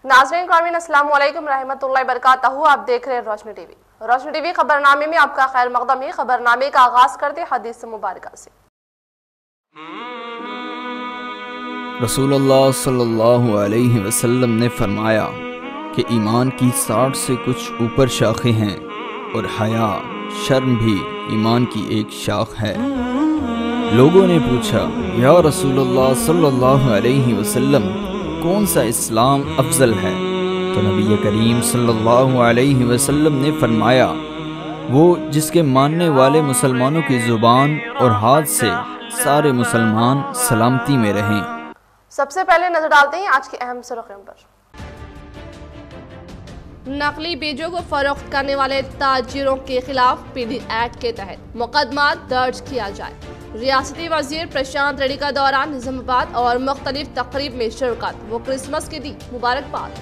नाज़रीन कामिन अस्सलाम वालेकुम रहमतुल्लाहि बरकातहू। आप देख रहे हैं रोशनी टीवी। रोशनी टीवी खबरनामे में आपका खैर मकदम है। खबरनामे का आगाज करते हदीस मुबारक से। रसूलुल्लाह सल्लल्लाहु अलैहि वसल्लम ने फरमाया कि ईमान की 60 से कुछ ऊपर शाखें हैं और हया शर्म भी ईमान की एक शाख है। लोगों ने पूछा, या रसूलुल्लाह सल्लल्लाहु अलैहि वसल्लम, कौन सा इस्लाम अफजल है? तो नबी करीम सल्लल्लाहु अलैहि वसल्लम ने फरमाया, वो जिसके मानने वाले मुसलमानों की ज़ुबान और हाथ से सारे मुसलमान सलामती में रहें। सबसे पहले नजर डालते हैं आज की अहम सुर्खियों पर। नकली बीजों को फरोख्त करने वाले ताजिरों के खिलाफ पीडी एक्ट के तहत मुकदमा दर्ज किया जाए। रियासती वजीर प्रशांत रेड्डी का दौरा निजामाबाद और मुख्तलिफ तकरीब में शिरकत। वो क्रिसमस की दी मुबारकबाद।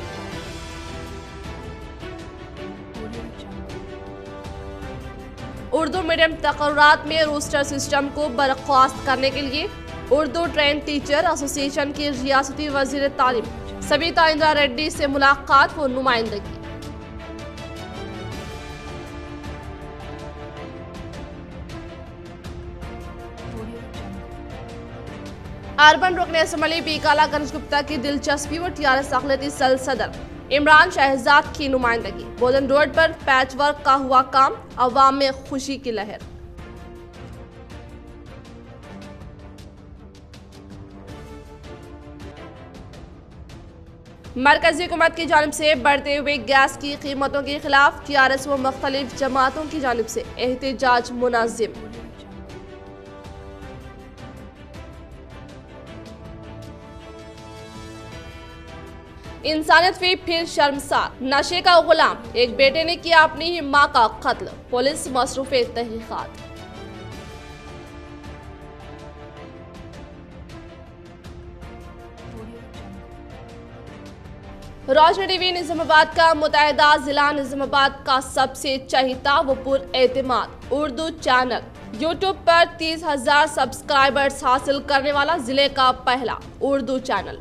उर्दू मीडियम तकर्रात में रोस्टर सिस्टम को बर्खास्त करने के लिए उर्दू ट्रेन टीचर एसोसिएशन की रियासती वजीर तालीम सबिता इंदिरा रेड्डी से मुलाकात व नुमाइंदगी। अर्बन रुकन असम्बली बीकाला गणेश गुप्ता की दिलचस्पी व टीआरएस अक़लियती सेल सदर इमरान शहजाद की नुमाइंदगी। बोलन रोड पर पैच वर्क का हुआ काम, अवाम में खुशी की लहर। मरकजी हुकूमत की जानिब से बढ़ते हुए गैस की कीमतों के खिलाफ टीआरएस व मुख्तलिफ जमातों की जानिब से एहतजाज मुनाजिम। इंसानियत भी फिर शर्मसार, नशे का गुलाम, एक बेटे ने किया अपनी ही मां का कत्ल, पुलिस मसरूफ तहकीकात। रोशनी टीवी निजामाबाद का मुतहदा जिला निजामाबाद का सबसे चहीता व पुरएतमाद उर्दू चैनल यूट्यूब पर 30,000 सब्सक्राइबर्स हासिल करने वाला जिले का पहला उर्दू चैनल।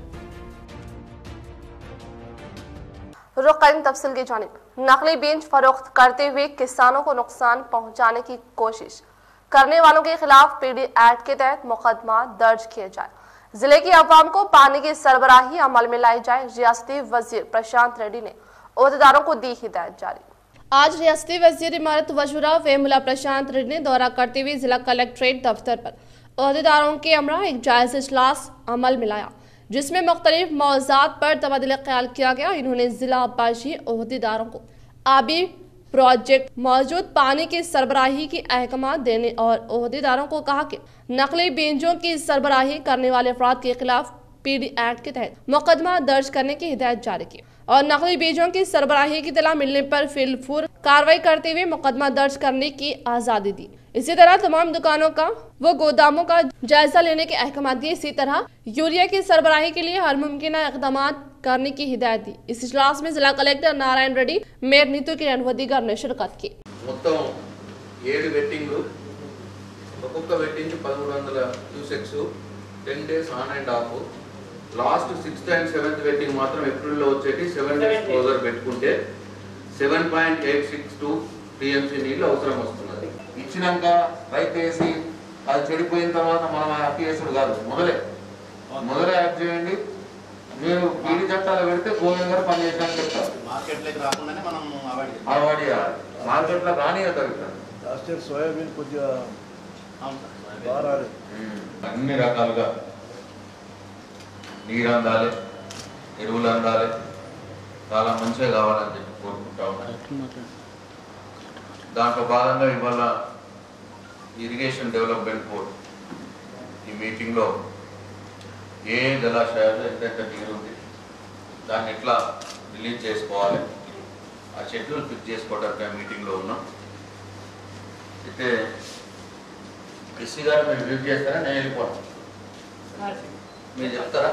रुख करें तफसील की जानिब। नकली बीज फरोख्त करते हुए किसानों को नुकसान पहुंचाने की कोशिश करने वालों के खिलाफ पीडी एक्ट के तहत मुकदमा दर्ज किया जाए। जिले की अवाम को पानी की सरबराही अमल में लाई जाए। रियासती वजीर प्रशांत रेड्डी ने ओहदेदारों को दी हिदायत जारी। आज रियासती वजीर इमारत वजुरा वेमुला प्रशांत रेड्डी ने दौरा करते हुए जिला कलेक्ट्रेट दफ्तर पर ओहदेदारों के हमरा एक जायजा इजलास अमल में लाया, जिसमें मुख्तलिफ मौज़ूआत पर तबादला ख्याल किया गया। इन्होंने जिला आबाशी ओहदेदारों को आबी प्रोजेक्ट मौजूद पानी की सरबराही की अहकाम देने और ओहदेदारों को कहा कि नकली बीजों की सरबराही करने वाले अफराद के खिलाफ पीडी एक्ट के तहत मुकदमा दर्ज करने की हिदायत जारी की और नकली बीजों की सरबराही की इत्तला मिलने पर फिलफूर कार्रवाई करते हुए मुकदमा दर्ज करने की आज़ादी दी। इसी तरह तमाम दुकानों का व गोदामों का जायजा लेने के अहकाम दिए। इसी तरह यूरिया की सरबराही के लिए हर मुमकिन इक़दाम करने की हिदायत दी। इस इजलास में जिला कलेक्टर नारायण रेड्डी, मेयर नीतू किरण व दीगर ने शिरकत की। 10 days on and off. Last 6th and 7th vetting మాత్రం ఏప్రిల్లో వచ్చేటి 7 days క్లోజర్ పెట్టుకుంటే 7.862 టీఎంసీ నీళ్ళు అవసరం వస్తున్నది. ఇచ్చినాక రైతు వేసి అది చెడిపోయిన తర్వాత మనం హ్యాపీ చేసుడు కాదు, మొదలే యాక్ట్ చేయండి. మీరు పీడి చట్టాలు పెడితే గోవింద్ గారు పని చేసినట్టు చెప్తారు. మార్కెట్లోకి రాకుండానే మనం అవాయిడ్ చేయాలి. మార్కెట్లో రానియతారు. లాస్ట్ ఇయర్ సోయాబీన్ కొద్దిగా అన్ని రకాలుగా నీరు అందాలి, ఎరువులు అందాలి, చాలా మంచిగా కావాలని చెప్పి కోరుకుంటా ఉన్నాను. దాంట్లో భాగంగా ఇవాళ ఇరిగేషన్ డెవలప్మెంట్ బోర్డ్ ఈ మీటింగ్లో ఏ జలాశయాలు ఎంతెంత నీరు ఉంది, దాన్ని ఎట్లా రిలీజ్ చేసుకోవాలి, ఆ షెడ్యూల్ ఫిక్స్ చేసుకోవడానికి మీటింగ్లో ఉన్నాం. అయితే ఎస్సీ గారు మీరు రివ్యూ చేస్తారా, నేను వెళ్ళిపోతాను, మీరు చెప్తారా,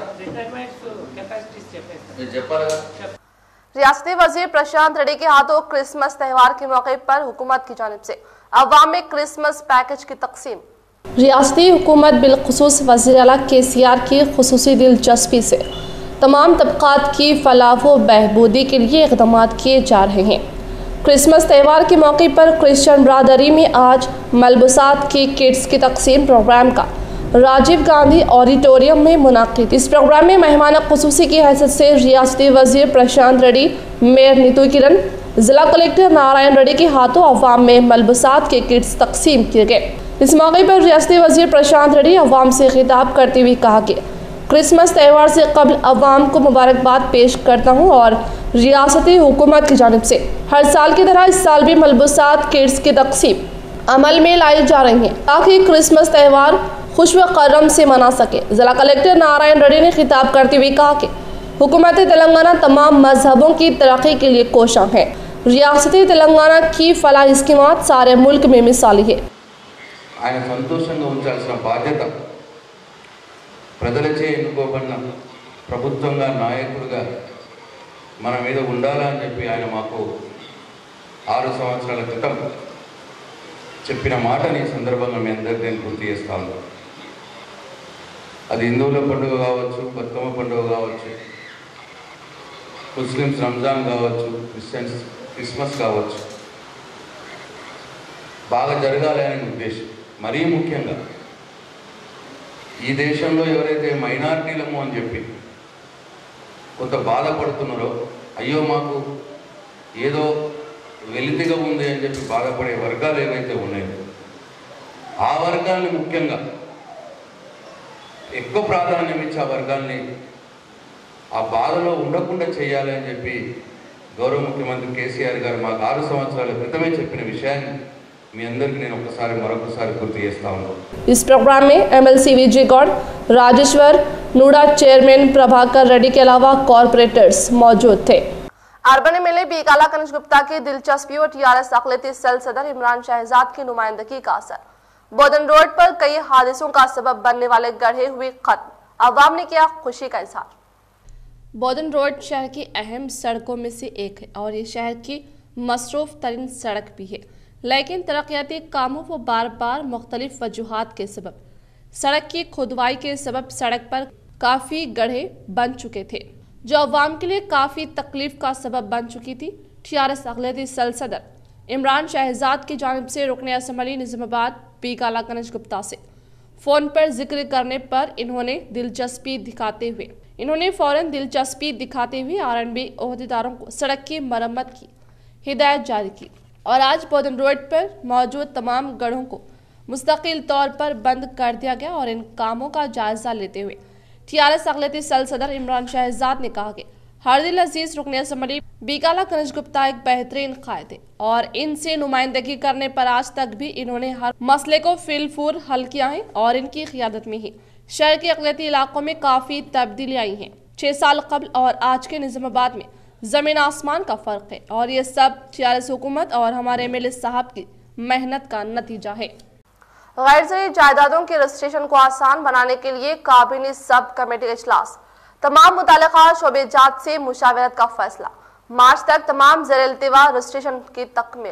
మీరు చెప్పాలి కదా. रियासती वजीर प्रशांत रेड्डी के हाथों क्रिसमस त्यौहार के मौके पर हुकूमत की जानिब से अवाम में क्रिसमस पैकेज की तकसीम। रियासती हुकूमत बिलखुसूस वज़ीर आला KCR की खुसूसी दिलचस्पी से तमाम तबकात की फलाह व बहबूदी के लिए इक़दाम किए जा रहे हैं। क्रिसमस त्यौहार के मौके पर क्रिश्चियन बरादरी में आज मलबूसात की किट्स की तकसीम प्रोग्राम का राजीव गांधी ऑडिटोरियम में मुनाकिद। इस प्रोग्राम में मेहमान ख़ुसूसी की हैसियत से रियासती वज़ीर प्रशांत रेड्डी, मेयर नीतू किरण, जिला कलेक्टर नारायण रेड्डी के हाथों अवाम में मलबूसात के किट्स तकसीम किए गए। इस मौके पर रियासती वज़ीर प्रशांत रेड्डी अवाम से खिताब करते हुए कहा कि क्रिसमस त्यौहार से कबल अवाम को मुबारकबाद पेश करता हूँ और रियासती हुकूमत की जानिब से हर साल की तरह इस साल भी मलबूसात किट्स की तकसीम अमल में लाई जा रही हैं ताकि क्रिसमस त्यौहार खुश व करम से मना सके। जिला कलेक्टर नारायण रेड्डी ने खिताब करते हुए कहा कि हुकूमत तेलंगाना तमाम मजहबों की तरक्की के लिए कोशा है। रियासती तेलंगाना की फलाह स्कीमात सारे मुल्क में मिसाली है। ఆయన సంతోషంగా ఉంచాల్సిన బాధ్యత ప్రజలచే ఎన్నుకోబడిన ప్రభుత్వంగా నాయకుడిగా మన మీద ఉండాలని చెప్పి ఆయన మాకు 6 సంవత్సరాల క్రితం చెప్పిన మాటని సందర్భంగా మీ అందరికీ నేను గుర్తు చేస్తాను. అది హిందువుల పండుగ కావచ్చు, బతుకమ్మ పండుగ కావచ్చు, ముస్లిమ్స్ రంజాన్ కావచ్చు, క్రిస్టియన్స్ క్రిస్మస్ కావచ్చు, బాగా జరగాలి అనే ఉద్దేశం. మరీ ముఖ్యంగా ఈ దేశంలో ఎవరైతే మైనారిటీలము అని చెప్పి కొంత బాధపడుతున్నారో, అయ్యో మాకు ఏదో వెలితిగా ఉంది అని చెప్పి బాధపడే వర్గాలు ఏవైతే ఉన్నాయో ఆ వర్గాల్ని ముఖ్యంగా ఎక్కువ ప్రాధాన్యం ఇచ్చి ఆ వర్గాల్ని ఆ బాధలో ఉండకుండా చేయాలి అని చెప్పి గౌరవ ముఖ్యమంత్రి కేసీఆర్ గారు మాకు 6 సంవత్సరాల క్రితమే చెప్పిన విషయాన్ని మీ అందరికీ నేను మరొకసారి గుర్తు చేస్తా ఉన్నాను. इस प्रोग्राम में MLC विजय गौड़, राजेश्वर नूडा, चेयरमैन प्रभाकर रेड्डी के अलावा कॉर्पोरेटर्स मौजूद थे। अर्बन एमएलए बीकाला कनिष्क गुप्ता की दिलचस्पी और टीआरएस अक़लियती सेल सदर इमरान शहजाद की नुमाइंदगी का असर। बोधन रोड पर कई हादसों का सबब बनने वाले गढ़े हुए खत्म, अवाम ने किया खुशी का इजहार। बोधन रोड शहर की अहम सड़कों में से एक है और ये शहर की मसरूफ तरीन सड़क भी है, लेकिन तरक्याती कामों व बार बार मुख्तलिफ वजूहात के सबब सड़क की खुदवाई के सबब सड़क पर काफ़ी गड्ढे बन चुके थे, जो अवाम के लिए काफ़ी तकलीफ का सबब बन चुकी थी। टीआरएस अक़लियती सेल सदर इमरान शहजाद की जानिब से रुकन असम्बली निज़ामाबाद बीकाला कनिष्क गुप्ता से फ़ोन पर जिक्र करने पर इन्होंने फ़ौरन दिलचस्पी दिखाते हुए आरएनबी ओहदेदारों को सड़क की मरम्मत की हिदायत जारी की और आज बोधन रोड पर मौजूद तमाम गढ़ों को मुस्तकिल तौर पर बंद कर दिया गया और इन कामों का जायजा लेते हुए टीआरएस अक़लियती सेल सदर इमरान शहजाद ने कहा कि हरदिल अजीज रुकन असम्बली बीकाला कनिष्क गुप्ता एक बेहतरीन कायद है और इनसे नुमाइंदगी करने पर आज तक भी इन्होंने हर मसले को फिलफूर हल किया है और इनकी क़ियादत में ही शहर के अक़लियती इलाकों में काफ़ी तब्दीली आई हैं। 6 साल कबल और आज के निज़ामाबाद में ज़मीन आसमान का फ़र्क है और ये सब टीआरएस हुकूमत और हमारे एमएलए साहब की मेहनत का नतीजा है। गैर ज़रूरी जायदादों के रजिस्ट्रेशन को आसान बनाने के लिए काबीना सब कमेटी का इजलास, तमाम मुताल्लिक़ा शोबेजात से मुशावरत का फैसला। मार्च तक तमाम ज़ेर-ए-इल्तिवा रजिस्ट्रेशन की तकमील।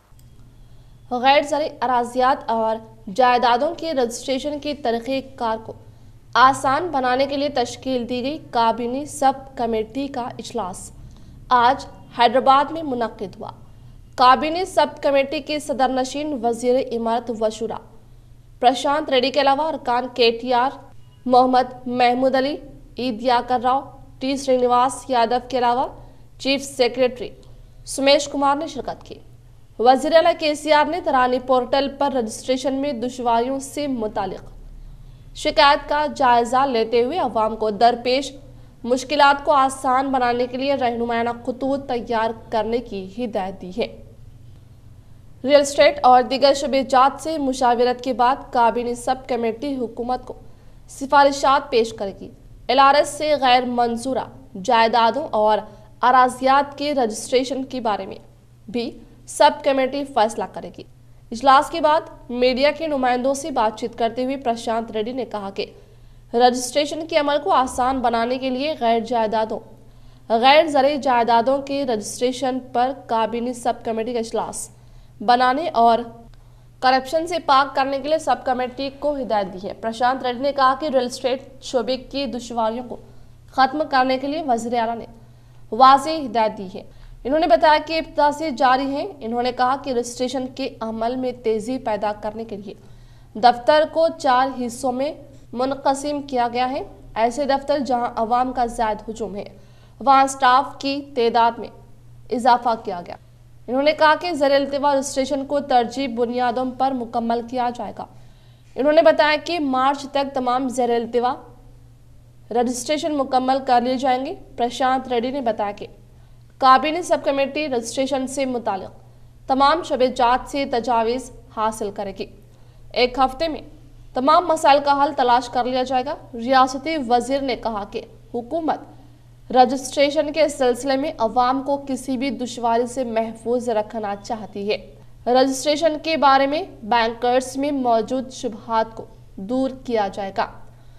गैर ज़रूरी अराज़ियात और जायदादों के रजिस्ट्रेशन की तरीक़ेकार को आसान बनाने के लिए तश्कील दी गई काबीना सब कमेटी का इजलास आज हैदराबाद में मुनक्किद हुआ। काबीना सब कमेटी के सदर नशीन वज़ीर इमारत व शुरा प्रशांत रेड्डी के अलावा अरकान KTR, मोहम्मद महमूद अली, ईदियाकर राव, T श्रीनिवास यादव के अलावा चीफ सेक्रेटरी सुमेश कुमार ने शिरकत की। वज़ीर आला KCR ने तरानी पोर्टल पर रजिस्ट्रेशन में दुश्वारियों से मुतालिक शिकायत का जायजा लेते हुए अवाम को दरपेश मुश्किलात को आसान बनाने के लिए रहनुमाना खतूत तैयार करने की हिदायत दी है। रियल एस्टेट और दीगर शुबेजात से मुशावरत के बाद काबीना सब कमेटी हुकूमत को सिफारिशात पेश करेगी। LRS से गैर मंजूरा जायदादों और अराजियात के रजिस्ट्रेशन के बारे में भी सब कमेटी फैसला करेगी। इजलास के बाद मीडिया के नुमाइंदों से बातचीत करते हुए प्रशांत रेड्डी ने कहा कि रजिस्ट्रेशन के अमल को आसान बनाने के लिए गैर ज़रूरी जायदादों के रजिस्ट्रेशन पर काबीना सब कमेटी का इजलास बनाने और करप्शन से पाक करने के लिए सब कमेटी को हिदायत दी है। प्रशांत रेड्डी ने कहा कि रियल एस्टेट शोबे की दुश्वारियों को खत्म करने के लिए वज़ीर आला ने वाज़ेह हिदायत दी है। इन्होंने बताया कि इब्तिदा से जारी है। इन्होंने कहा कि रजिस्ट्रेशन के अमल में तेजी पैदा करने के लिए दफ्तर को 4 हिस्सों में मुनक़सिम किया गया है। ऐसे दफ्तर जहां अवाम का ज़्यादा हुजूम है वहां स्टाफ की तादाद में इजाफा किया गया। इन्होंने कहा कि ज़ेर-ए-इल्तिवा रजिस्ट्रेशन को तरजीह बुनियादों पर मुकम्मल किया जाएगा। इन्होंने बताया कि मार्च तक तमाम ज़ेर-ए-इल्तिवा रजिस्ट्रेशन मुकम्मल कर लिए जाएंगे। प्रशांत रेड्डी ने बताया कि काबीना सब कमेटी रजिस्ट्रेशन से मुतालिक तमाम शब-ए-जात से तजावीज़ हासिल करेगी। 1 हफ्ते में तमाम मसाइल का हल तलाश कर लिया जाएगा। रियासती वज़ीर ने कहा कि हुकूमत रजिस्ट्रेशन के सिलसिले में अवाम को किसी भी दुश्वारी से महफूज रखना चाहती है। रजिस्ट्रेशन के बारे में बैंकर्स में मौजूद शुबहात को दूर किया जाएगा।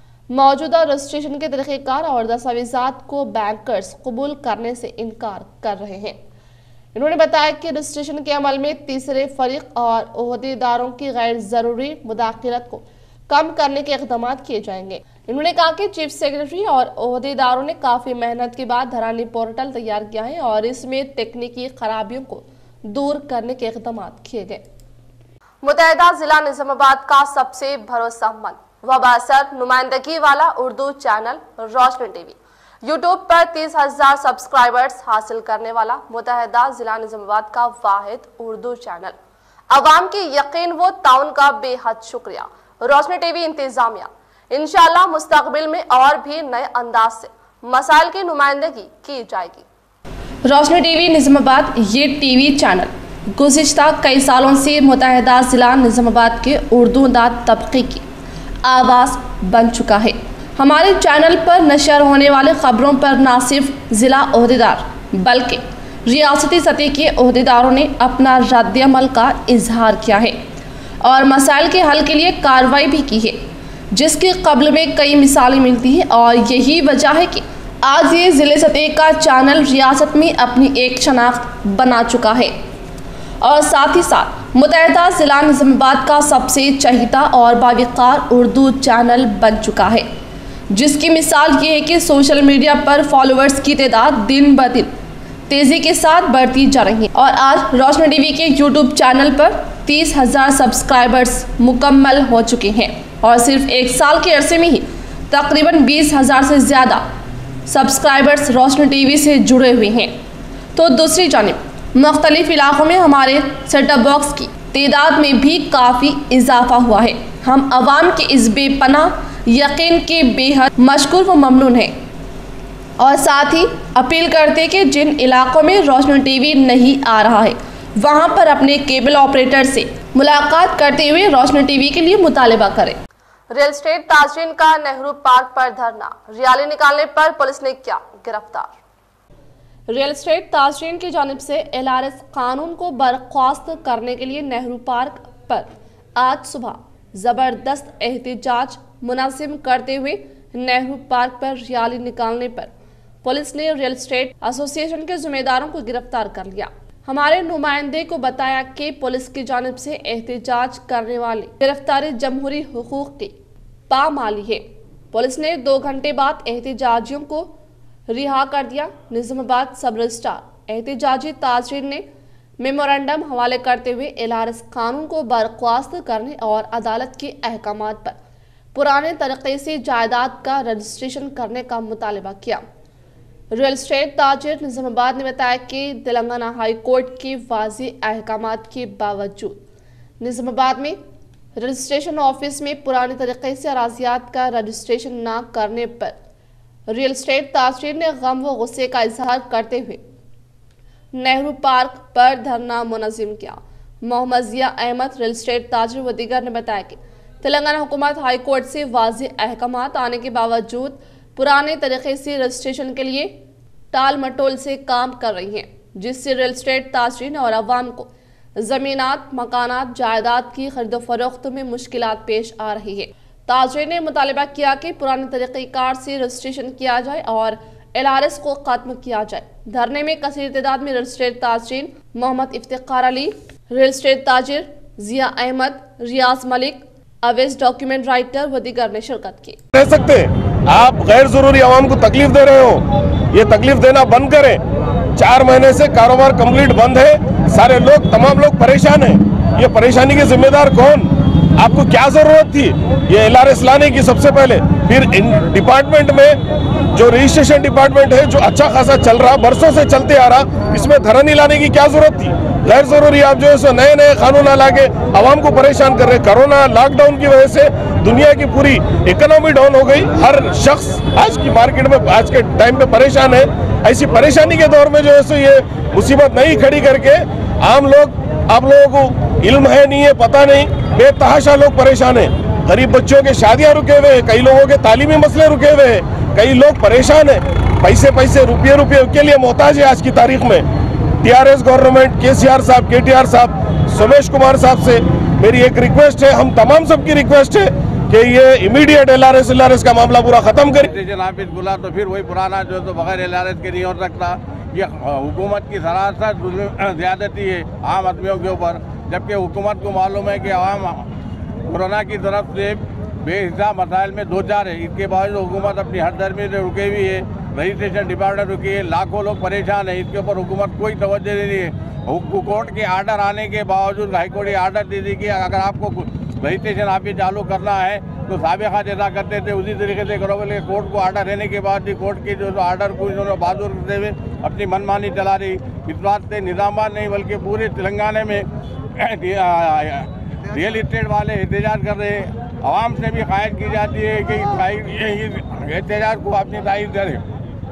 मौजूदा रजिस्ट्रेशन के तरीक़ेकार और दस्तावेज़ात को बैंकर्स कबूल करने से इनकार कर रहे हैं। इन्होंने बताया कि रजिस्ट्रेशन के अमल में तीसरे फरीक और ओहदेदारों की गैर ज़रूरी मुदाखलत को कम करने के इक़दाम किए जाएंगे। इन्होंने कहा कि चीफ सेक्रेटरी और ओहदेदारों ने काफ़ी मेहनत के बाद धरानी पोर्टल तैयार किया है और इसमें तकनीकी खराबियों को दूर करने के इक़दाम किए गए। मुत्तहिदा जिला निजामाबाद का सबसे भरोसेमंद व बाअसर नुमाइंदगी वाला Urdu channel Roshni TV YouTube पर 30,000 सब्सक्राइबर्स हासिल करने वाला मुत्तहिदा जिला निजामाबाद का वाहिद उर्दू चैनल। अवाम की यकीन व ताउन का बेहद शुक्रिया। रोशनी टीवी इंतजामिया इंशाअल्लाह मुस्तकबिल में और भी नए अंदाज से मसाइल की नुमाइंदगी की जाएगी। रोशनी टीवी निजामाबाद ये टीवी चैनल गुज़िश्ता कई सालों से मुत्तहिदा जिला निजामाबाद के उर्दू दाद तबके की आवाज़ बन चुका है। हमारे चैनल पर नशर होने वाले खबरों पर न सिर्फ ज़िला ओहदेदार बल्कि रियासती सतह के ओहदेदारों ने अपना रद्द-ए-अमल का इजहार किया है और मसाइल के हल के लिए कार्रवाई भी की है, जिसकी कब्ल में कई मिसालें मिलती हैं और यही वजह है कि आज ये ज़िले सतह का चैनल रियासत में अपनी एक शनाख्त बना चुका है और साथ ही साथ मुत्तहिदा ज़िला निजामाबाद का सबसे चहीता और बावक़ार उर्दू चैनल बन चुका है, जिसकी मिसाल ये है कि सोशल मीडिया पर फॉलोअर्स की तादाद दिन ब दिन तेज़ी के साथ बढ़ती जा रही है और आज रोशनी टीवी के यूट्यूब चैनल पर 30,000 सब्सक्राइबर्स मुकम्मल हो चुके हैं और सिर्फ 1 साल के अरसे में ही तकरीबन 20,000 से ज़्यादा सब्सक्राइबर्स रोशनी टीवी से जुड़े हुए हैं। तो दूसरी जानिब मुख्तलिफ इलाकों में हमारे सेटअप बॉक्स की तादाद में भी काफ़ी इजाफा हुआ है। हम आवाम के इस बेपनाह यकीन के बेहद मशकूर व ममनून हैं और साथ ही अपील करते कि जिन इलाकों में रोशनी टीवी नहीं आ रहा है वहां पर अपने केबल ऑपरेटर से मुलाकात करते हुए रोशनी टीवी के लिए मुतालबा करें। रियल एस्टेट ताजरीन का नेहरू पार्क पर धरना, रियाली निकालने पर पुलिस ने किया गिरफ्तार। रियल एस्टेट ताजरीन की जानिब से LRS कानून को बर्खास्त करने के लिए नेहरू पार्क पर आज सुबह ज़बरदस्त एहतजाज मुनासिब करते हुए नेहरू पार्क पर रैली निकालने पर पुलिस ने रियल एस्टेट एसोसिएशन के जिम्मेदारों को गिरफ्तार कर लिया। हमारे नुमाइंदे को बताया कि पुलिस की जानिब से एहतजाज करने वाले गिरफ्तारी जमहूरी हुकूक की पामाली है। पुलिस ने 2 घंटे बाद एहतजाजियों को रिहा कर दिया। निजामाबाद सब रजिस्ट्रार एहतजाजी ताजरीन ने मेमोरेंडम हवाले करते हुए LRS कानून को बर्खास्त करने और अदालत के अहकामात पर पुराने तरीके से जायदाद का रजिस्ट्रेशन करने का मुतालबा किया। रियल एस्टेट ताजिर निजामाबाद ने बताया कि तेलंगाना हाई कोर्ट के वाज़ेह अहकामात के बावजूद निजामाबाद में रजिस्ट्रेशन ऑफिस में पुराने तरीके से अराजियात का रजिस्ट्रेशन न करने पर रियल एस्टेट ताजिर ने गम व गुस्से का इजहार करते हुए नेहरू पार्क पर धरना मुनज़्ज़म किया। मोहम्मद ज़िया अहमद रियल एस्टेट ताजिर व दीगर ने बताया कि तेलंगाना हुकूमत हाई कोर्ट से वाज़ेह अहकामात आने के बावजूद पुराने तरीके से रजिस्ट्रेशन के लिए टाल मटोल से काम कर रही हैं, जिससे रियल एस्टेट ताजरीन और अवाम को ज़मीनात, मकानात, जायदाद की खरीदो फरोख्त में मुश्किलात पेश आ रही है। ताजरीन ने मुतालबा किया कि पुराने तरीक़ेकार से रजिस्ट्रेशन किया जाए और LRS को खत्म किया जाए। धरने में कसीर तादाद में रियल एस्टेट ताजरीन मोहम्मद इफ्तिखार अली, रियल एस्टेट ताजिर ज़िया अहमद, रियाज मलिक, अवेज डॉक्यूमेंट राइटर व दीगर ने शिरकत की। रह सकते आप गैर जरूरी आवाम को तकलीफ दे रहे हो, ये तकलीफ देना बंद करें। 4 महीने से कारोबार कंप्लीट बंद है, सारे लोग तमाम लोग परेशान हैं। ये परेशानी के जिम्मेदार कौन? आपको क्या जरूरत थी ये LRS लाने की सबसे पहले? फिर इन डिपार्टमेंट में जो रजिस्ट्रेशन डिपार्टमेंट है जो अच्छा खासा चल रहा, बरसों से चलते आ रहा, इसमें धरनी लाने की क्या जरूरत थी? गैर जरूरी आप जो है सो नए नए कानून ला के आवाम को परेशान कर रहे। कोरोना लॉकडाउन की वजह से दुनिया की पूरी इकोनॉमी डाउन हो गई, हर शख्स आज की मार्केट में आज के टाइम पे परेशान है। ऐसी परेशानी के दौर में जो है सो ये मुसीबत नहीं खड़ी करके आम लोग, आप लोगों को इल्म है नहीं है, पता नहीं, बेतहाशा लोग परेशान हैं। गरीब बच्चों के शादियां रुके हुए हैं, कई लोगों के तालीमी मसले रुके हुए हैं, कई लोग परेशान हैं, पैसे रुपये के लिए मोहताज है आज की तारीख में। TRS गवर्नमेंट, KCR साहब, KTR साहब, सोमेश कुमार साहब से मेरी एक रिक्वेस्ट है, हम तमाम सबकी रिक्वेस्ट है कि ये इमीडिएट LRS का मामला पूरा खत्म करें। ऑफिस बुला तो फिर वही पुराना जो तो बगैर LRS के नहीं हो सकता। ये हुकूमत की सरासर ज्यादती है आम आदमियों के ऊपर, जबकि हुकूमत को मालूम है कि आवाम कोरोना की तरफ से बेहिसाब मसाइल में 2-4 है। इसके बावजूद हुकूमत अपनी हरदर्मी से रुकी हुई है, रजिस्ट्रेशन डिपार्टमेंट रुकी है, लाखों लोग परेशान है। इसके ऊपर हुकूमत कोई तवज्जो नहीं है। कोर्ट के आर्डर आने के बावजूद हाईकोर्ट आर्डर दे दी कि अगर आपको रजिस्ट्रेशन ऑफिस चालू करना है तो साबिका जैसा करते थे उसी तरीके से करो। बोले कोर्ट को आर्डर रहने के बाद भी कोर्ट के जो आर्डर को इन्होंने बाजू करते हुए अपनी मनमानी चला रही। इस बात से निजामात नहीं बल्कि पूरे तेलंगाना में रियल इस्टेट वाले एहतजाज कर रहे हैं। आवाम से भी ख्वाहिश की जाती है कि एहतजाज को अपनी तारीफ करें।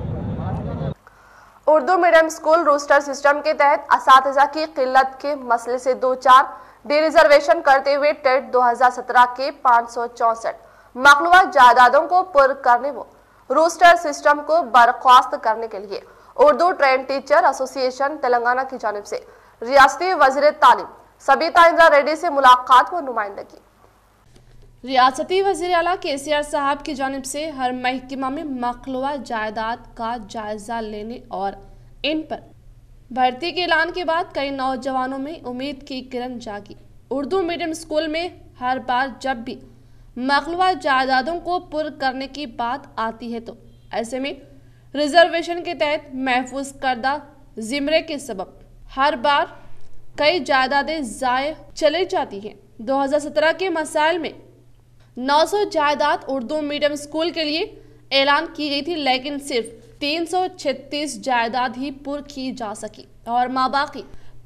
Urdu medium school roster system के तहत असातिज़ा की किल्लत के मसले से 2-4 डे रिजर्वेशन करते हुए टेट 2017 के 564 मखलूआ जायदादों को पुर करने व रूस्टर सिस्टम को बर्खास्त करने के लिए Urdu train teacher association Telangana की जानिब से रियासती वज़ीर तालीम सबिता इंदिरा रेड्डी से मुलाकात व नुमाइंदगी। रियासती वज़ीर आला KCR साहब की जानिब से हर महकमा में मखलूआ जायदाद का जायजा लेने और इन पर भर्ती के ऐलान के बाद कई नौजवानों में उम्मीद की किरण जागी। उर्दू मीडियम स्कूल में हर बार जब भी मखलूआ जायदादों को पुर करने की बात आती है तो ऐसे में रिजर्वेशन के तहत महफूज करदा जिम्रे के सबब हर बार कई जायदादें ज़ाय चली जाती हैं। 2017 के मसाइल में 900 जायदाद उर्दू मीडियम स्कूल के लिए ऐलान की गई थी, लेकिन सिर्फ 336 जायदाद ही पुर की जा सकी और माबाकी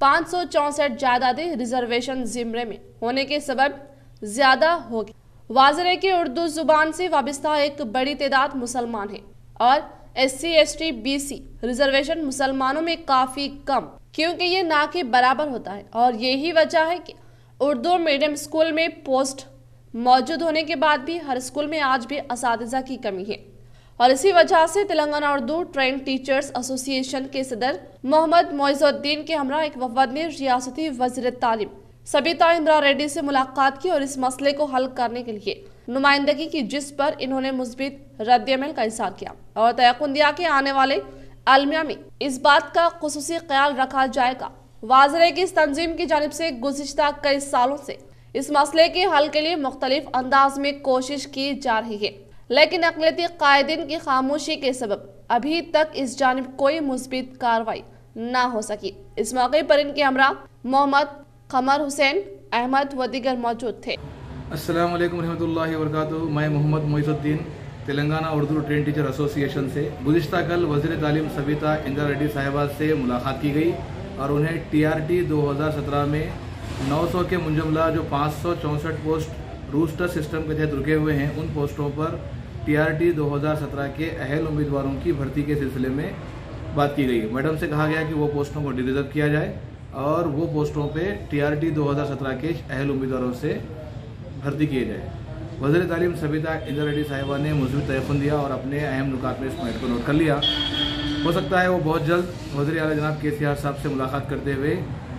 564 जायदादें रिजर्वेशन जिम्रे में होने के सबब ज्यादा हो गई। वाज़ेह है कि उर्दू जुबान से वाबस्ता एक बड़ी तादाद मुसलमान है और SC ST BC रिजर्वेशन मुसलमानों में काफी कम, क्योंकि ये ना के बराबर होता है और यही वजह है कि उर्दू मीडियम स्कूल में पोस्ट मौजूद होने के बाद भी हर स्कूल में आज भी असातिज़ा की कमी है। और इसी वजह से Telangana Urdu train teachers association के सदर मोहम्मद मोइजुद्दीन के हमरा एक वफद ने रियासती वज़ीर तालीम सबिता इंदिरा रेड्डी से मुलाकात की और इस मसले को हल करने के लिए नुमाइंदगी की, जिस पर इन्होंने मुस्बित रद्द-ए-अमल का इज़हार किया और तयक़ुन दिया कि आने वाले आलमिया में इस बात का खुसूसी ख्याल रखा जाएगा। वाज़ेह है कि इस तंजीम की जानिब से गुज़िश्ता कई सालों से इस मसले के हल के लिए मुख्तलिफ अंदाज में कोशिश की जा रही है, लेकिन अक़लियती कायदीन की खामोशी के सबब अभी तक इस जानिब कोई मुस्बित कार्रवाई ना हो सकी। इस मौके पर इनके हमरा मोहम्मद कमर हुसैन अहमद व दीगर मौजूद थे। अस्सलाम वालेकुम रहमतुल्लाहि व बरकातुहू। मैं Mohammed Moizuddin Telangana Urdu train teacher association से गुज़िश्ता कल वज़ीर तालीम सबिता इंदिरा रेड्डी साहिबा से मुलाकात की गई और उन्हें TRT 2017 में 900 के मुंजमला जो 564 पोस्ट रूस्टर सिस्टम के तहत रुके हुए हैं, उन पोस्टों पर TRT 2017 के अहल उम्मीदवारों की भर्ती के सिलसिले में बात की गई। मैडम से कहा गया कि वो पोस्टों को रिजर्व किया जाए और वो पोस्टों पे TRT 2017 के अहल उम्मीदवारों से भर्ती किए जाए। वज़ीर तालीम सबिता इंदिरा रेड्डी साहिबा ने मुस्बित तयक़ुन दिया और अपने अहम नुकात में इस पॉइंट को नोट कर लिया। हो सकता है वो बहुत जल्द वज़ीर आला जनाब KCR साहब से मुलाकात करते हुए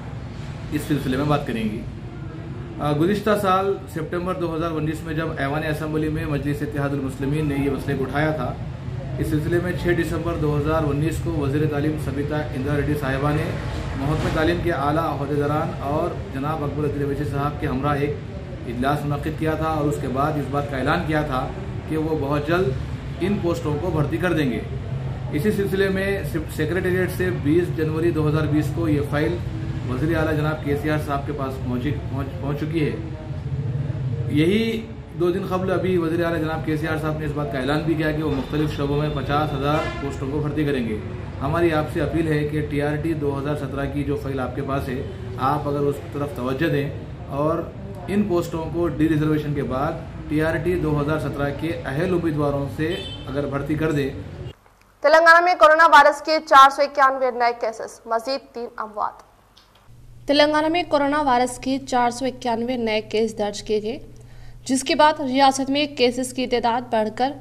इस सिलसिले में बात करेंगी। गुज़िश्ता साल सितंबर 2019 में जब ऐवान असम्बली में मजलिस इत्तेहादुल मुस्लिमीन ने ये मसले को उठाया था, इस सिलसिले में 6 दिसंबर 2019 को वज़ीर तालीम सबिता इंदिरा रेड्डी साहिबा ने महकमे तालीम के आला अहदेदारान और जनाब अकबर वैसी साहब के हमरा एक इजलास मुनक़िद किया था और उसके बाद इस बात का ऐलान किया था कि वो बहुत जल्द इन पोस्टों को भर्ती कर देंगे। इसी सिलसिले में सेक्रेटेरिएट से 20 जनवरी 2020 को ये फाइल वज़ीर आला जनाब KCR साहब के पास पहुंच चुकी है। यही 2 दिन कबल अभी वज़ीर आला जनाब KCR साहब ने इस बात का ऐलान भी किया कि वो मुख्तलिफ शोबों में 50,000 पोस्टों को भर्ती करेंगे। हमारी आपसे अपील है कि TRT 2017 की जो फाइल आपके पास है, आप अगर उस तरफ तवज्जो दें और इन पोस्टों को डी रिजर्वेशन के बाद TRT 2017 के अहल उम्मीदवारों से अगर भर्ती कर दे। तेलंगाना में कोरोना वायरस के 491 नए केसेस, मजीद 3 अमवात। तेलंगाना में कोरोना वायरस के 491 नए केस दर्ज किए गए, जिसके बाद रियासत में केसेस की तादाद बढ़कर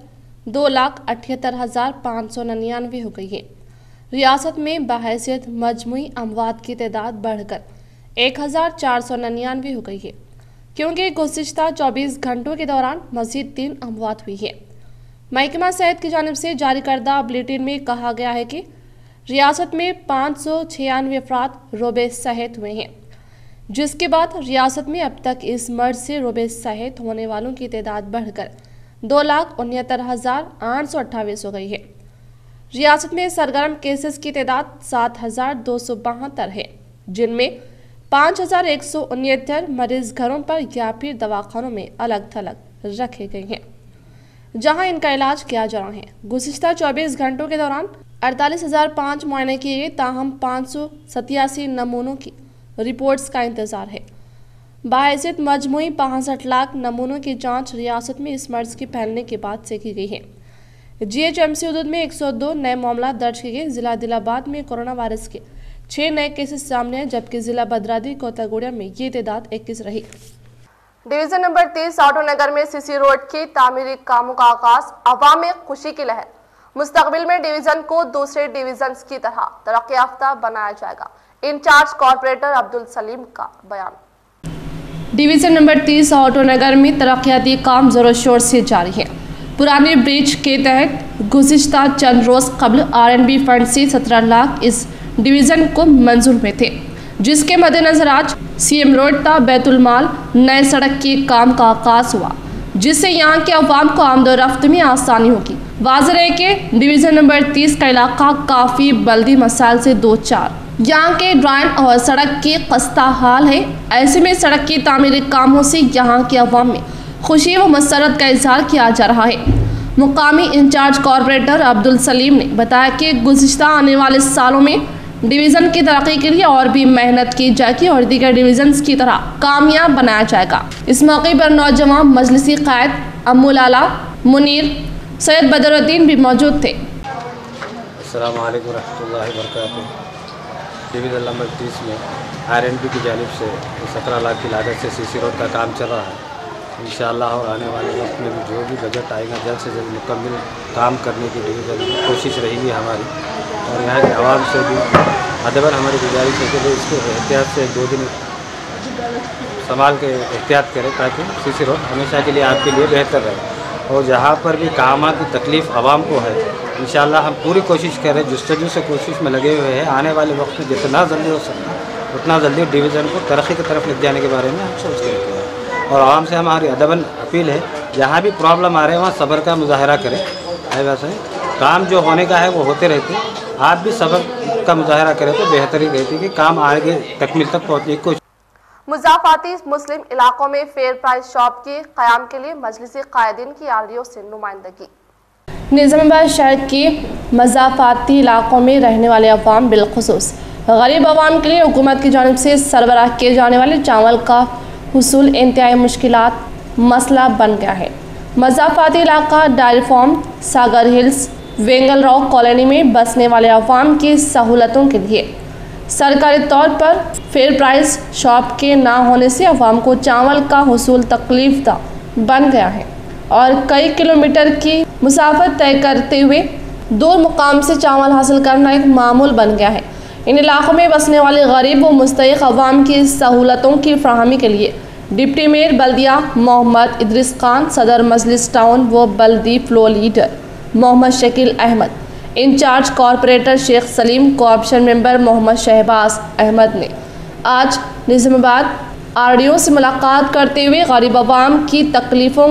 2,78,599 हो गई है। रियासत में बहैसियत मजमूई अमवात की तादाद बढ़कर 1,499 हो गई है, क्योंकि गुज़िश्ता 24 घंटों के दौरान मज़ीद 3 अमवात हुई है। महकमा सेहत की जानिब से जारी करदा बुलेटिन में कहा गया है कि रियासत में 596 अफराद रोबे सेहत हुए हैं, जिसके बाद रियासत में अब तक इस मर्ज से रोबे सेहत होने वालों की तादाद बढ़कर 2,69,828 हो गई है। रियासत में सरगर्म केसेस की तादाद 7,272 है, जिनमें 5,169 मरीज घरों पर या फिर दवाखानों में अलग थलग रखे गए हैं, जहां इनका इलाज किया जा रहा है। गुज़िश्ता 24 घंटों के दौरान 48,005 मुआयने किए गए, ताहम 587 नमूनों की रिपोर्ट्स का इंतजार है। बाहैसियत मजमूई 65 लाख नमूनों की जांच रियासत में इस मर्ज के फैलने के बाद से की गई है। GHMC हदूद में 102 नए मामला दर्ज किए गए। जिला दिलाबाद में कोरोना वायरस के 6 नए केसेस सामने आए, जबकि जिला भद्राद्री कोतागुड़ा में ये तादाद 21 रही। डिवीजन नंबर 30 ऑटो नगर में CC रोड के तामीरी कामों का आगाज, अवाम में खुशी की लहर। मुस्तकबिल में डिवीजन को दूसरे डिवीजन की तरह तरक्की याफ्ता बनाया जाएगा। इंचार्ज कॉर्पोरेटर अब्दुल सलीम का बयान। डिवीजन नंबर 30 ऑटो नगर में तरक्याती काम जोरों शोर से जारी है। पुराने ब्रिज के तहत गुज़िश्ता चंद रोज कबल RNB फंड से 17 लाख इस डिवीजन को मंजूर हुए थे, जिसके मद्देनजर आज CM रोड ता बैतुल माल नए सड़क के काम का आगाज हुआ, जिससे यहाँ के अवाम को आमदोरफ्त में आसानी होगी। वाज़ेह है कि डिवीज़न नंबर 30 का इलाका काफ़ी बल्दी मसाइल से दो चार, यहाँ के ड्राइन और सड़क की खस्ता हाल है। ऐसे में सड़क की तामीरी कामों से यहाँ के अवाम में खुशी व मसरत का इजहार किया जा रहा है। मुकामी इंचार्ज कॉर्पोरेटर अब्दुल सलीम ने बताया कि गुज़िश्ता आने वाले सालों में डिवीज़न की तरक्की के लिए और भी मेहनत की जाएगी और दीगर डिवीजन्स की तरह कामयाब बनाया जाएगा। इस मौके पर नौजवान मजलिसी कायद अम्मुल आला मुनीर सैयद बदरुद्दीन भी मौजूद थे। अस्सलाम वालेकुम रहमतुल्लाहि व बरकातुहू। डिवीज़न नंबर 30 में RNB की जानिब से 17 लाख की लागत से CC रोड का काम चल रहा है। इंशाअल्लाह और आने वाले वक्त में भी जो भी बजट आएगा जल्द से जल्द मुकम्मल काम करने की डिवीज़न कोशिश रहेगी हमारी। और यहाँ के आवाम से भी अदबर हमारी गुजारिश है कि इसको एहतियात से 2 दिन संभाल के एहतियात करें, ताकि CC रोड हमेशा के लिए आपके लिए बेहतर रहे। और जहाँ पर भी काम की तकलीफ़ आवाम को है, इंशाअल्लाह हम पूरी कोशिश करें, जुस्तजू से कोशिश में लगे हुए हैं। आने वाले वक्त में जितना जल्दी हो सकता है उतना जल्दी डिवीज़न को तरक्की की तरफ ले जाने के बारे में हम सोच रहे हैं। और आवाम से हमारी अदबन अपील है, जहाँ भी प्रॉब्लम आ रहे हैं वहाँ सब्र का मुजाहरा करें। वैसे काम जो होने का है वो होते रहते, आप भी सब्र का मुजाहरा करें तो बेहतरी रहती है कि काम आगे तकमील तक पहुँचने की कोशिश। मुजाफाती मुस्लिम इलाकों में फेयर प्राइस शॉप के क़याम के लिए मजलिसी कायदीन की RDO से नुमाइंदगी। निज़ामाबाद शहर के मुजाफाती इलाकों में रहने वाले अवाम बिलखुसूस गरीब अवाम के लिए हुकूमत की जानिब से सरबराह किए जाने वाले चावल का हुसूल इंतहाई मुश्किलात मसला बन गया है। मुजाफाती इलाका dairy farm, Sagar hills, Vengal Rao colony में बसने वाले अवाम की सहूलतों के लिए सरकारी तौर पर फेयर प्राइस शॉप के ना होने से अवाम को चावल का हुसूल तकलीफदा बन गया है और कई किलोमीटर की मुसाफत तय करते हुए दूर मुकाम से चावल हासिल करना एक मामूल बन गया है। इन इलाकों में बसने वाले गरीब व मुस्तहिक़ अवाम की सहूलतों की फराहमी के लिए डिप्टी मेयर बल्दिया मोहम्मद इदरीस खान, सदर मजलिस टाउन व बल्दी floor leader Mohammed Shakeel Ahmed, incharge corporator Sheikh Saleem, cooption member Mohammed Shahbaz Ahmed ने आज निज़ामाबाद RDO से मुलाकात करते हुए गरीब अवाम की तकलीफ़ों को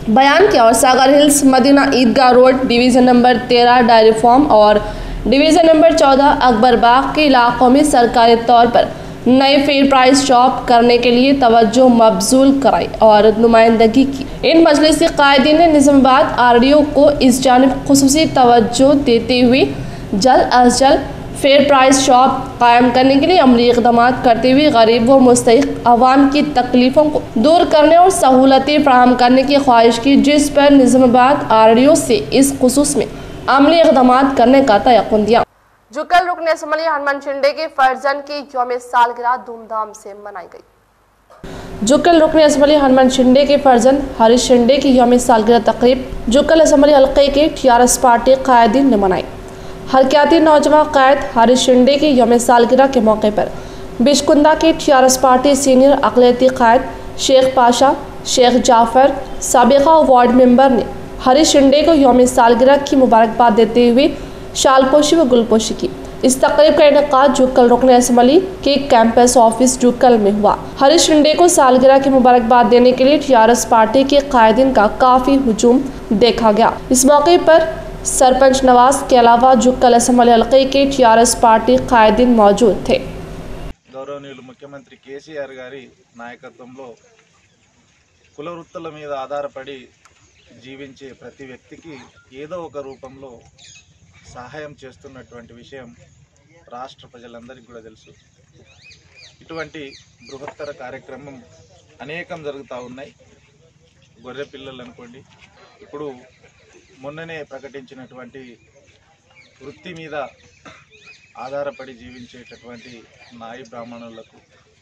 बयान किया। और Sagar hills Madina Idgah road division number 13 dairy farm और डिवीज़न नंबर 14 अकबर बाग के इलाकों में सरकारी तौर पर नए फेयर प्राइस शॉप करने के लिए तवज्जो मबजूल कराई और नुमाइंदगी की। इन मजलिसी कायदीन ने निज़ामाबाद RDO को इस जानिब खुसूसी तवज्जो देते हुए जल्द अज जल्द फेयर प्राइस शॉप कायम करने के लिए अमली इक़दाम करते हुए गरीब व मुस्तहिक़ अवाम की तकलीफ़ों को दूर करने और सहूलतें फराहम करने की ख्वाहिश की, जिस पर निज़ामाबाद RDO से इस खुसूस में अमली इक़दाम करने का तयक़ुन दिया। जुक्कल रुकन असम्बली हनुमान शिंदे के फर्जन की यौम सालगिरह धूमधाम से मनाई गई। जुक्कल रुकन असम्बली हनुमान शिंदे के फर्जन हरीश शिंदे की यौम सालगिरह तकरीब जुक्कल असम्बली हल्के के TRS पार्टी कायदीन ने मनाई। हरकयाती नौजवान कायद हरीश शिंदे की यौम सालगिरह के मौके पर बिशकुंदा के TRS पार्टी सीनियर अक़लियती कायद शेख पाशा, शेख जाफ़र, साबिक़ा वार्ड मेंबर ने हरीश शिंदे को यौम सालगिरह की मुबारकबाद देते हुए शालपोशी व गुलपोशी की। इस तकरीब का इनेकाद जुक्कल रुकन असम्बली के कैंपस ऑफिस जुक्कल में हुआ। हरीश शिंदे को सालगिरह की मुबारकबाद देने के लिए TRS पार्टी के कायदीन का काफ़ी हुजूम देखा गया। इस मौके पर सरपंच नवाज के अलावा जुक्कल असम्बली हल्के के TRS पार्टी कायदीन मौजूद थे। గౌరవనీయులు ముఖ్యమంత్రి కేసీఆర్ గారి నాయకత్వంలో కుల వృత్తుల మీద ఆధారపడి జీవించే ప్రతి వ్యక్తికి ఏదో ఒక రూపంలో సహాయం చేస్తున్నటువంటి విషయం రాష్ట్ర ప్రజలందరికీ కూడా తెలుసు. ఇటువంటి బృహత్తర కార్యక్రమం అనేకం జరుగుతూ ఉన్నాయి. గొర్రె పిల్లలు అనుకోండి, ఇప్పుడు మొన్ననే ప్రకటించినటువంటి వృత్తి మీద ఆధారపడి జీవించేటటువంటి నాయి బ్రాహ్మణులకు,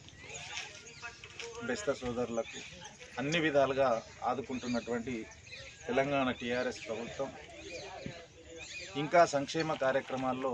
బెస్త సోదరులకు అన్ని విధాలుగా ఆదుకుంటున్నటువంటి తెలంగాణ TRS ప్రభుత్వం ఇంకా సంక్షేమ కార్యక్రమాల్లో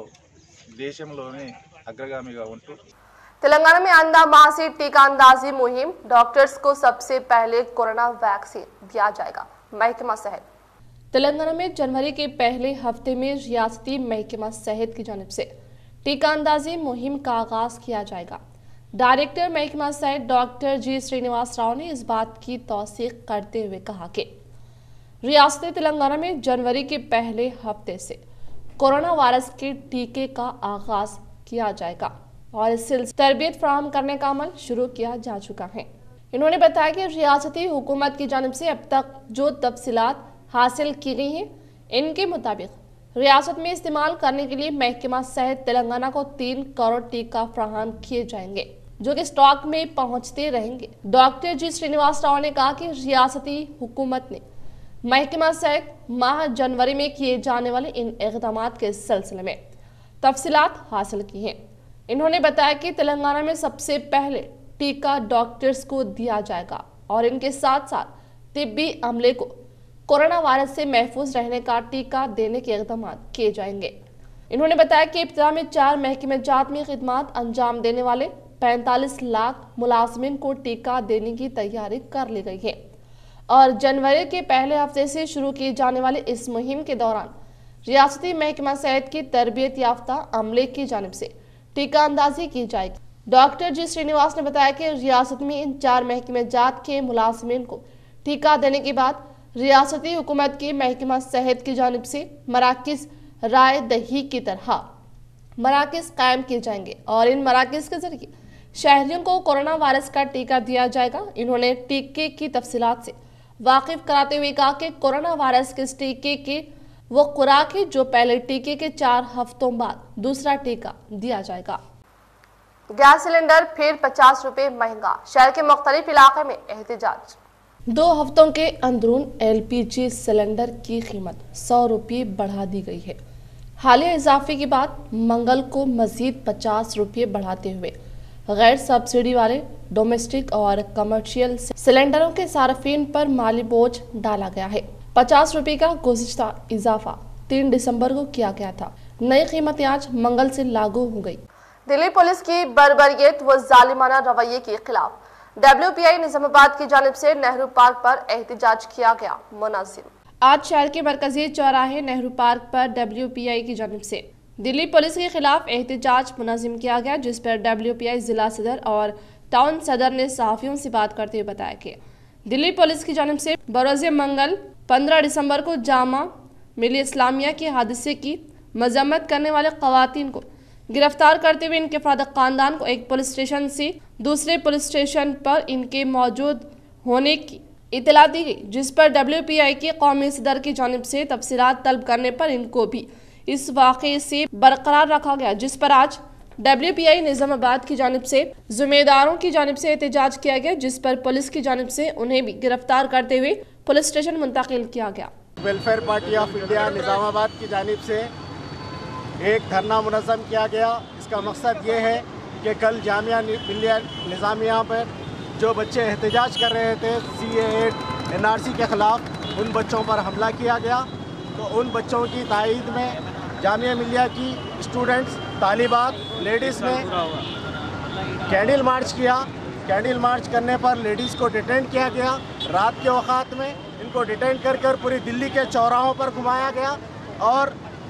దేశంలోనే అగ్రగామిగా ఉంటూ तेलंगाना में अंधा मासिक टीका अंदाजी मुहिम, डॉक्टर्स को सबसे पहले कोरोना वैक्सीन दिया जाएगा। महकमा सेहत तेलंगाना में जनवरी के पहले हफ्ते में रियासती महकमा सेहत की जानिब से टीका अंदाजी मुहिम का आगाज किया जाएगा। डायरेक्टर महकमा सेहत डॉक्टर G श्रीनिवास राव ने इस बात की तौसीक करते हुए कहा कि रियासत तेलंगाना में जनवरी के पहले हफ्ते से कोरोना वायरस के टीके का आगाज किया जाएगा और इस सिलसिले तरबियत फराहम करने का अमल शुरू किया जा चुका है। इन्होंने बताया कि रियासती हुकूमत की जानिब से अब तक जो तफसीलात हासिल की गई हैं, इनके मुताबिक रियासत में इस्तेमाल करने के लिए महकमा सेहत तेलंगाना को 3 करोड़ टीका फराहम किए जाएंगे, जो कि स्टॉक में पहुंचते रहेंगे। डॉक्टर G श्रीनिवास राव ने कहा कि रियासती हुकूमत ने महकमा सेहत माह जनवरी में किए जाने वाले इन इक़दामात के सिलसिले में तफसीलात हासिल की हैं। इन्होंने बताया कि तेलंगाना में सबसे पहले टीका डॉक्टर्स को दिया जाएगा और इनके साथ साथ तिब्बी अमले को कोरोना वायरस से महफूज रहने का टीका देने के इक़दाम किए जाएंगे। इन्होंने बताया कि इब्तिदा में 4 महकमे जात में खिदमात अंजाम देने वाले 45 लाख मुलाजमिन को टीका देने की तैयारी कर ली गई है और जनवरी के पहले हफ्ते से शुरू की जाने वाले इस मुहिम के दौरान रियासती महकमा सेहत की तरबियत याफ्ता अमले की जानिब से टीका अंदाजी की जाएगी। डॉक्टर G श्रीनिवास ने बताया कि रियासत में इन 4 महकमे जात के मुलाजमिन को टीका देने के बाद रियासती हुकूमत की महकमा सेहत की जानिब से मराकिज राय दही की तरह मराकिज कायम किए जाएंगे और इन मराकिज के जरिए शहरियों को कोरोना वायरस का टीका दिया जाएगा। इन्होंने टीके की तफसीलात से वाकिफ कराते हुए कहा कि कोरोना वायरस के टीके की वो खुराक है जो पहले टीके के 4 हफ्तों बाद दूसरा टीका दिया जाएगा। गैस सिलेंडर फिर 50 रुपए महंगा, शहर के मुख्तलिफ इलाके में एहतजाज। 2 हफ्तों के अंदरून LPG सिलेंडर की कीमत 100 रुपये बढ़ा दी गई है। हालिया इजाफे के बाद मंगल को मजीद 50 रुपये बढ़ाते हुए गैर सब्सिडी वाले डोमेस्टिक और कमर्शियल सिलेंडरों के सार्फिन पर माली बोझ डाला गया है। 50 रुपये का गुज़िश्ता इजाफा 3 दिसंबर को किया गया था। नई कीमतें आज मंगल से लागू हो गई। दिल्ली पुलिस की बर्बरियत व जालिमाना रवैये के खिलाफ WPI निजामाबाद की जानिब से नेहरू पार्क पर एहतजाज किया गया। मुनाजिम आज शहर के मरकजी चौराहे नेहरू पार्क पर WPI की जानिब से दिल्ली पुलिस के खिलाफ एहतजाज मुनज़्ज़म किया गया, जिस पर WPI जिला सदर और टाउन सदर ने सहाफ़ियों से बात करते हुए बताया कि दिल्ली पुलिस की जानिब से बरोज़ मंगल 15 दिसंबर को जामा मिली इस्लामिया के हादसे की मजम्मत करने वाले खवातीन को गिरफ्तार करते हुए इनके अफराद खानदान को एक पुलिस स्टेशन से दूसरे पुलिस स्टेशन पर इनके मौजूद होने की इतला दी गई, जिस पर WPI के कौमी सदर की जानिब से तफसीलात तलब करने पर इनको भी इस वाक़े से बरकरार रखा गया, जिस पर आज WPI निजामाबाद की जानिब से जिम्मेदारों की जानिब से एहतजाज किया गया, जिस पर पुलिस की जानिब से उन्हें भी गिरफ्तार करते हुए पुलिस स्टेशन मुंतकिल किया गया। Welfare party of India Nizamabad की जानिब से एक धरना मुनज़्ज़म किया गया। इसका मकसद ये है कि कल जामिया मिलिया निज़ामिया पर जो बच्चे एहतजाज कर रहे थे CAA NRC के ख़िलाफ़, उन बच्चों पर हमला किया गया। तो उन बच्चों की तायीद में जामिया मिलिया की स्टूडेंट्स, तालिबात, लेडीज़ ने कैंडल मार्च किया। कैंडल मार्च करने पर लेडीज़ को डिटेन किया गया। रात के वक़्त में इनको डिटेन कर पूरी दिल्ली के चौराहों पर घुमाया गया और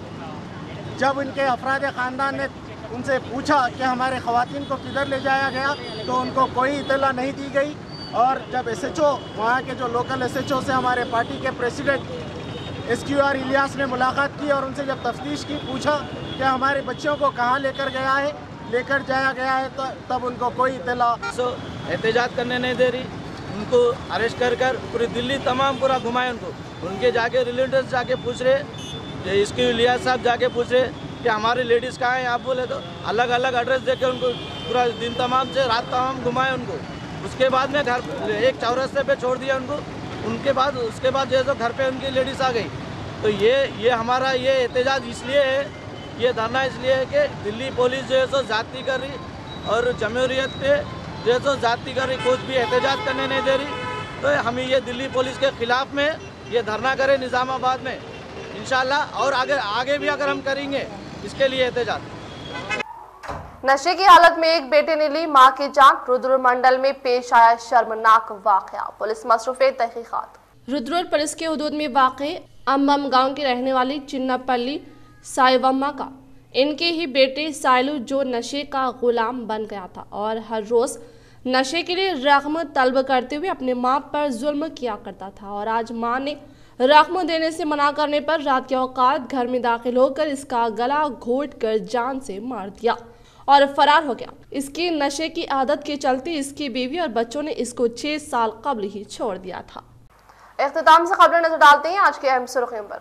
जब इनके अफराद ख़ानदान ने उनसे पूछा कि हमारे ख़वातीन को किधर ले जाया गया, तो उनको कोई इतला नहीं दी गई। और जब SHO, वहाँ के जो लोकल SHO से हमारे पार्टी के प्रेसिडेंट SQR इलियास ने मुलाकात की और उनसे जब तफ्तीश की, पूछा कि हमारे बच्चों को कहाँ लेकर जाया गया है, तो तब उनको कोई इतला एहतजाज करने नहीं दे रही। उनको अरेस्ट कर पूरी दिल्ली तमाम पूरा घुमाए। उनके जाके रिलेटिव्स जाके पूछ रहे, इसके इलियास साहब जाके पूछ रहे कि हमारे लेडीज़ कहाँ हैं। आप बोले तो अलग अलग एड्रेस देके उनको पूरा दिन तमाम से रात तमाम घुमाए उनको। उसके बाद में घर एक चौरस्ते पे छोड़ दिया उनको। उसके बाद जो है तो घर पे उनकी लेडीज़ आ गई। तो ये हमारा ये एहतजाज इसलिए है, ये धरना इसलिए है कि दिल्ली पुलिस जो है सो जाती कर रही और जमहूरियत पे जो है सो जाती कर रही, कुछ भी एहतजाज करने नहीं दे रही। तो हम ये दिल्ली पुलिस के ख़िलाफ़ में ये धरना करें निज़ामाबाद में इंशाल्लाह, और आगे भी अगर हम करेंगे इसके लिए एहतजाज। नशे की हालत में एक बेटे ने ली मां की जान। रुद्र मंडल में पेश आया शर्मनाक वाकया, पुलिस मसरूफ़े तहकीकात। रुद्र पुलिस के हुदूद में वाक़े अम्बम गांव की रहने वाली चिन्नापल्ली साइवम्मा का इनके ही बेटे साइलू जो नशे का गुलाम बन गया था और हर रोज़ नशे के लिए रकम तलब करते हुए अपने माँ पर जुल्म किया करता था। और आज माँ ने रकम देने से मना करने पर रात के औकात घर में दाखिल होकर इसका गला घोट कर जान से मार दिया और फरार हो गया। इसकी नशे की आदत के चलते इसकी बीवी और बच्चों ने इसको 6 साल कबल ही छोड़ दिया था। इख्तिताम से खबरें नजर डालते हैं आज के अहम सुर्खियों पर।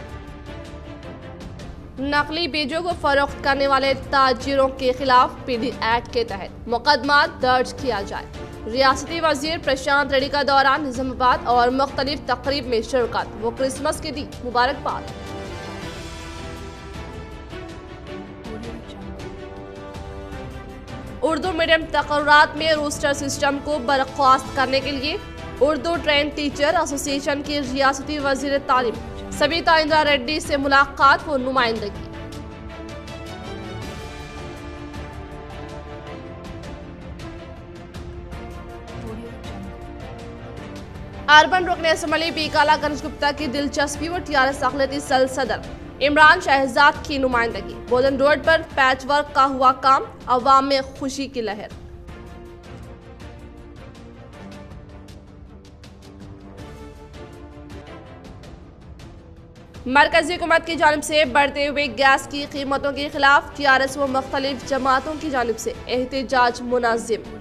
नकली बीजों को फरोख्त करने वाले ताजिरों के खिलाफ PD एक्ट के तहत मुकदमा दर्ज किया जाए। रियासती वजीर प्रशांत रेड्डी का दौरान निजामाबाद और मुख्तलिफ तकरीब में शिरकत, वो क्रिसमस की दी मुबारकबाद। उर्दू मीडियम तकर्रात में रोस्टर सिस्टम को बर्खास्त करने के लिए उर्दू ट्रेन टीचर एसोसिएशन की रियासती वजीर तालीम सविता इंदिरा रेड्डी से मुलाकात व नुमाइंदगी। अर्बन रुकन असम्बली बीकाला गणेश गुप्ता की दिलचस्पी व TRS अक़लियती सेल सदर इमरान शहजाद की नुमाइंदगी। बोलन रोड पर पैच वर्क का हुआ काम, अवाम में खुशी की लहर। मरकजी हुकूमत की जानिब से बढ़ते हुए गैस की कीमतों के खिलाफ TRS व मुख्तलिफ जमातों की जानिब से एहतजाज मुनाजिम।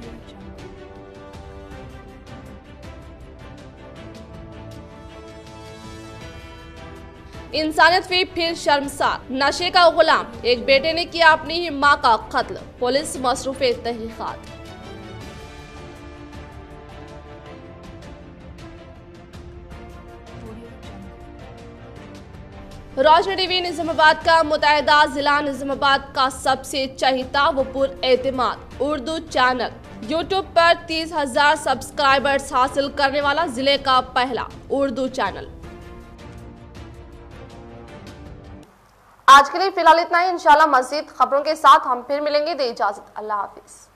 इंसानियत पे फिर शर्मसार, नशे का गुलाम एक बेटे ने किया अपनी ही मां का कत्ल, पुलिस मसरूफ़े तहकीकात। रोशनी टीवी निजामाबाद का मुतहदा जिला निजामाबाद का सबसे चहीता व पुरएतमाद उर्दू चैनल, यूट्यूब पर 30,000 सब्सक्राइबर्स हासिल करने वाला जिले का पहला उर्दू चैनल। आज के लिए फिलहाल इतना ही। इंशाल्लाह मज़ीद खबरों के साथ हम फिर मिलेंगे। दे इजाजत, अल्लाह हाफिज।